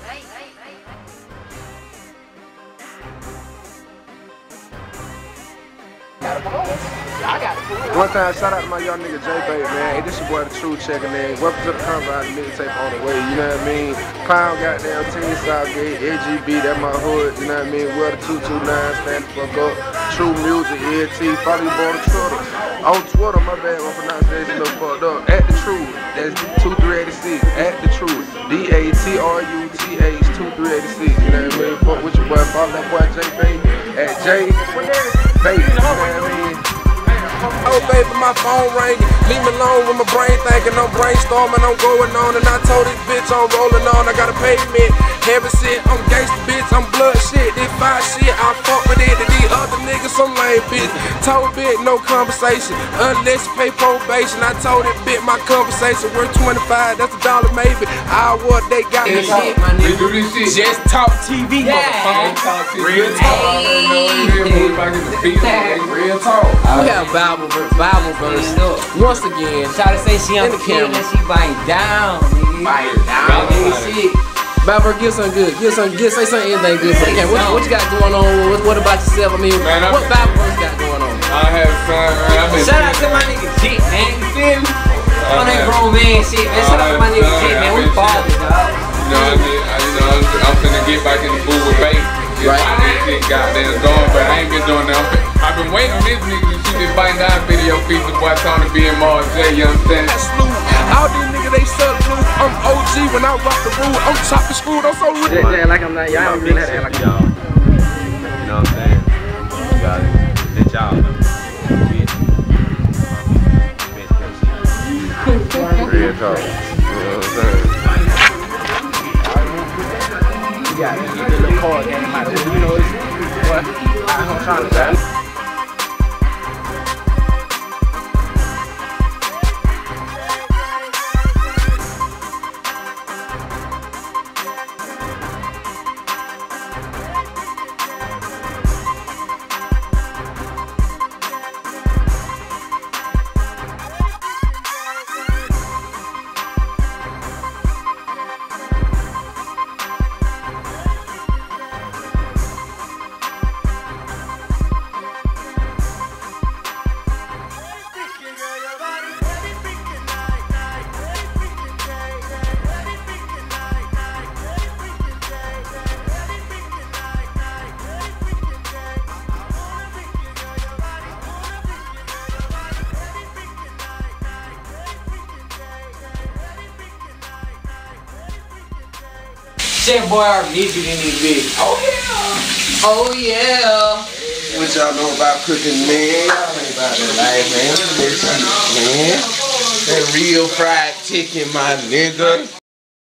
One time, shout out to my young nigga J-Bait, man. Hey, this your boy, the True checking in. Welcome to the Convo, the mixtape on the way, you know what I mean? Pound goddamn Team Southgate, LGB, that my hood, you know what I mean? Well, the 229, stand the fuck up. True Music, ELT, follow your boy on Twitter. On Twitter, my bad, my pronunciation a little fucked up. At the Truth, that's 2386. At the Truth, DATRUTH 2386. You know what I mean? Fuck with your boy, follow that boy J-Bait at J-Bait, you know what I mean? Oh baby, my phone ringing. Leave me alone with my brain thinking. I'm brainstorming, I'm going on. And I told this bitch I'm rolling on. I got a payment, heavy shit. I'm gangsta bitch, I'm blood shit. This fire shit, I fuck with it. And these other niggas some lame bitch. Told bitch no conversation unless you pay probation. I told it bitch my conversation worth 25. That's $1 maybe. I what they got me shit. We do this shit. Just talk TV, motherfucker. Real talk. Real talk. We have Bybol Vurse. Once again, Try to say she on the camera. She biting down. Biting down. Bybol, give something good. Say something anything good for the camera. What you got going on? What about yourself? I mean, what Bybol Vurse got going on? I have fun, man. Shout out to my nigga Jit, man. You feel me? On that grown man shit, man. Shout out to my nigga Jit, man. We fathers, dog. I'm finna get back in the booth with Bait. Right. This shit goddamn going, but I ain't been doing that. I've been waiting on this nigga to shoot this biting down video feature boy Tony being Mars J, you understand? All these niggas, they suck blue. I'm OG when I rock the rule. I'm chopping screwed, I'm so real. Yeah, like I'm not, y'all don't really have to act like y'all. You know what I'm saying? You gotta let y'all know. Real talk. You know what I'm saying? Yeah, you get a little card game, you know, it's what I'm trying to say. That boy already needs you in this bitch. Oh yeah. Oh yeah. What y'all know about cooking, man? Y'all ain't about that life, man. That shit, man. That real fried chicken, my nigga.